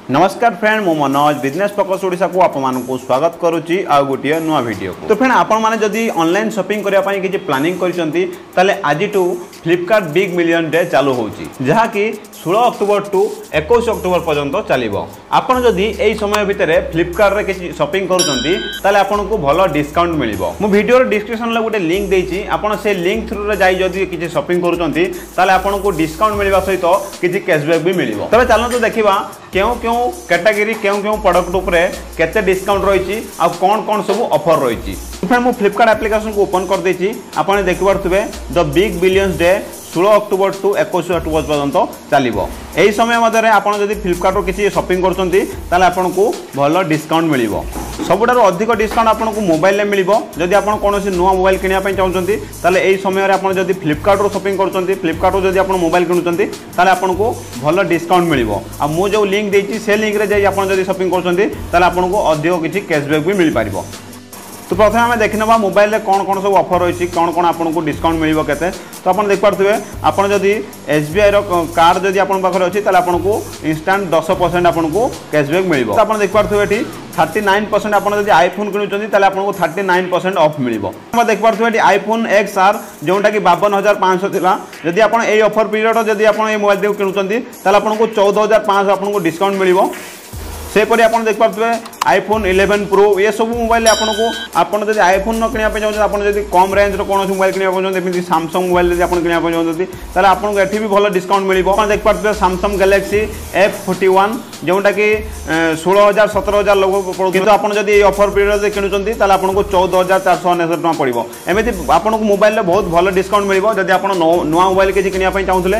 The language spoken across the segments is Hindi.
नमस्कार फ्रेंड मो मनोज बिजनेस फोकस ओडिशा को आप मानकु स्वागत करुच्ची आ गोटे नुआ वीडियो को। तो फ्रेंड आपण माने जदी ऑनलाइन शॉपिंग करिया पई किछि प्लानिंग करिसंती ताले आजि टू फ्लिपकार्ट बिग मिलियन डे चालू होउची जहा कि 16 अक्टोबर टू 21 अक्टोबर पर्यंत चलिबो। आपण जदी एई समय भितरे फ्लिपकार्ट रे किछि शॉपिंग करूचंती ताले आपण को भलो डिस्काउंट मिलिबो। मु वीडियो रो डिस्क्रिप्शन ले गोटे लिंक देइची आपण से लिंक थ्रू रे जाई जदी किछि शॉपिंग करूचंती ताले आपण को डिस्काउंट मिलिबा सहित किछि कैशबैक भी मिलिबो। तबे चलंतु देखिबा केउ केउ कैटेगरी केउ केउ प्रोडक्ट ऊपर केते डिस्काउंट रही आ कौन कौन सब ऑफर रही। फ्रेंड मु फ्लिपकार्ट एप्लिकेशन को ओपन कर देछि आपण देखि पारथुबे the Big Billions Day 16 October to 21 October पर्यंत चलिबो। एही समय मध्यरे आपण जदि फ्लिपकार्ट रो किछि शॉपिंग करचंती ताले आपण को भलो डिस्काउंट मिलिबो। सबुठार अधिक डिस्काउंट आपन को मोबाइल ले मिलिबो। जदि आपन कोनोसी नुवा मोबाइल किनिया पई चाहउचंती ताले एही समय रे आपन जदि फ्लिपकार्ट रो शॉपिंग करचंती फ्लिपकार्ट रो जदि आपन मोबाइल किनुचंती ताले आपन को भलो डिस्काउंट मिलिबो। आ मु जो लिंक देछि से लिंक रे जाई आपन जदि शॉपिंग करचंती ताले आपन को अधिक किछि कैशबैक भी मिल पारिबो। तो प्रथम आम देखने मोबाइल में कौन कौन सब ऑफर रही कौन कौन आपको डिस्काउंट मिल के। तो आप देखिए आपड़ जदि SBI कार्ड जदि आप अच्छी आपको इंस्टांट 10% आपको कैशबैक मिल। तो आप देखिए ये 39% आप आईफोन किणुच्च आपको 39% ऑफ मिल। देखिए आईफोन XR जोटा कि 52,500 था जदि आप ऑफर पीरियड जदि आप मोबाइल किणुच्च आपको 14,500 आपको डिस्काउंट मिल। सेपरी आप देखिए आईफोन 11 प्रो ये सब मोबाइल आपको जब आईफोन न किना चाहते कम रेंज कौन मोबाइल किना सैमसंग मोबाइल आप किना चाहते आपको ये भी भल डिस्काउंट मिल। देखिए सैमसंग गैलेक्सी F41 जोटा कि 16,000-17,000 लोग पड़ो किंतु आप जब ऑफर पीरियड किणुच्च आपको 14,499 टका पड़ो। एमती आपको मोबाइल बहुत भल डिस्काउंट मिल। जब आप नुआ मोबाइल किसी किनापी चाहूले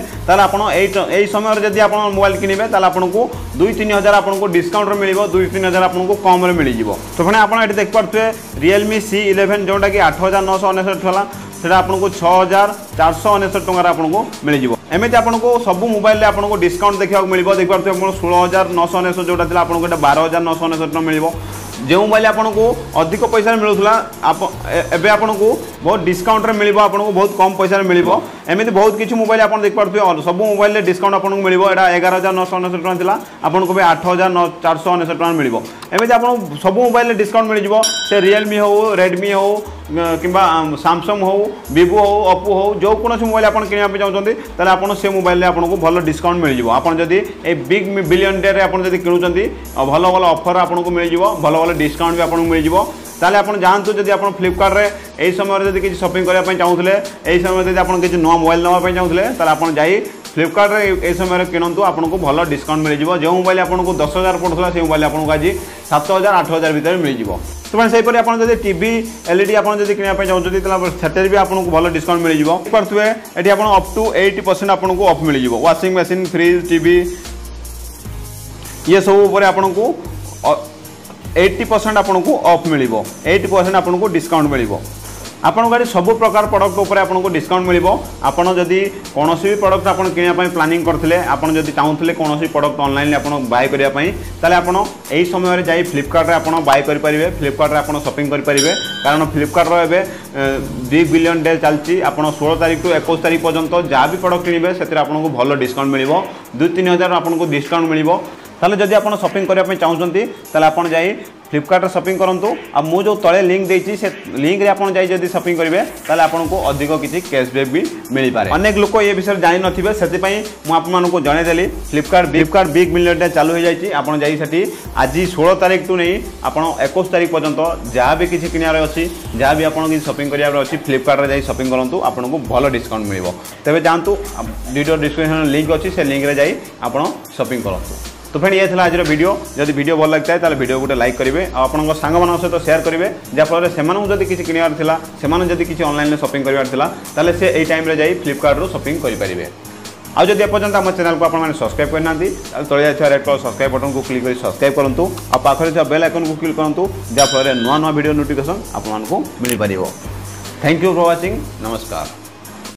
यही समय जब आप मोबाइल किनबे आपको 2-3 हज़ार आपको डिस्काउंट मिल 2-3 हज़ार आपको कम मिल। तो फिर आप देखिए Realme C11 जोटा कि 8,999 था सेटा आपको 6,499 टकर आपको मिल। एमती आपको सब मोबाइल आपको डिस्काउंट देखा मिल। देखिए 16,999 जोटा था आपको 12,999 टका मिल। जो मोबाइल आपको अधिक पैसा मिलूला एवं आपको बहुत डिस्काउंट मिल आपको बहुत कम पैसा मिल। एमती बहुत किसी मोबाइल आप देखिए सब मोबाइल डिस्काउंट आपको मिल। यहाँ 11,999 टका था आपको भी 8,499 टका मिल। एमती आपको सब मोबाइल डिस्काउंट मिल से Realme हो Redmi हो कि Samsung हो Vivo हो Oppo हो जो कौन मोबाइल आप किनापी चाहते आप से मोबाइल आपको भल डिस्काउंट मिल। आप जदि बिग बिलियन डे आप किणुच्च भल भल ऑफर आपको मिल भल भल डिस्काउंट भी आपको मिल। ताले आप जानतु जदि आप फ्लिपकार्ट रे एही समय जदि किसी शॉपिंग करने चाहूले एही समय जदि आप किसी नुआ मोबाइल नवा चाहूले ताले आप जाई फ्लिपकार्ट रे एही समय किणतु आपको भल डिस्काउंट मिल। जो मोबाइल आपको 10,000 पड़ता से मोबाइल आपको आज 7,000-8,000 भितर मिल। तो मैंने सहीपरि आप टीवी LED आप किनापी चाहते से भी आपको भल डिस्काउंट मिल पारे। ये आप अप टू 80% आपको ऑफ मिल। वाशिंग मशीन फ्रिज टीवी ये सब आपको 80% आपको ऑफ मिल 80% आपको डिस्काउंट मिल। आपन गाड़ी सब प्रकार प्रोडक्ट उपर आपको डिस्काउंट मिल। आपन जदि कौन भी प्रोडक्ट आप किनापी प्लानिंग करते आपन जदि चाहूले कौन प्रोडक्ट ऑनलाइन आप बाय करने ताले आपन एही समय जाई फ्लिपकार्ट रे आपन बाय कर पारिबे। फ्लिपकार्ट रे आपन शॉपिंग कर पारिबे कारण फ्लिपकार्ट रो एबे बिग बिलियन डे चलची। आपन 16 तारीख टू 21 तारीख पर्यंत जहाँ भी प्रोडक्ट किनबे से आपको भल डिस्काउंट मिल 2-3 हज़ार आपको डिस्काउंट मिल। ताले जदि आपन शॉपिंग करने चाहते ताले आपन जाई फ्लिपकार्ट शॉपिंग करूँ। आ मु जो तले लिंक देछि से लिंक रे आपन जाई जदि शॉपिंग करेंगे ताले आपको अधिक किसी कैशबैक भी मिल पारे। अनेक लोक ये विषय जानि नथिबे सेति पई मु आप मानको जणैदेली फ्लिपकार्ट बिग मिलियन डे चालू हो जाइछि। आपन जाई सेठी आज 16 तारीख टू नहीं आपन 21 तारीख पर्यंत जहाँ भी किसी किनार अच्छी जहाँ भी आपन किसी शॉपिंग करियार अछि फ्लिपकार्ट रे जाई शॉपिंग करंतु आपनको भल डिस्काउंट मिल। तेबे जानतु वीडियो डिस्क्रिप्शन लिंक अच्छी से लिंक रे जाई आपन शॉपिंग करंतु। तो फ्रेंड ये था आज वीडियो जदि वीडियो भल लगता है ताले वीडियो गोटे लाइक करेंगे और आपन सांग सहित शेयर करेंगे जहाँफल से किसी किनार था से किसी ऑनलाइन शॉपिंग करार से यही टाइम रे जाई फ्लिपकार्ट रू शॉपिंग करेंगे। आज जब एपर्यंत आम चैनल को आपने सब्सक्राइब करना तले जाइए रेड कलर सब्सक्राइब बटन को क्लिक कर सब्सक्राइब करूँ और पाखे बेल आइकन को क्लिक करूँ जहाँफल नुआ नुआ वीडियो नोटिफिकेशन आपको मिल पार। Thank you for watching. नमस्कार।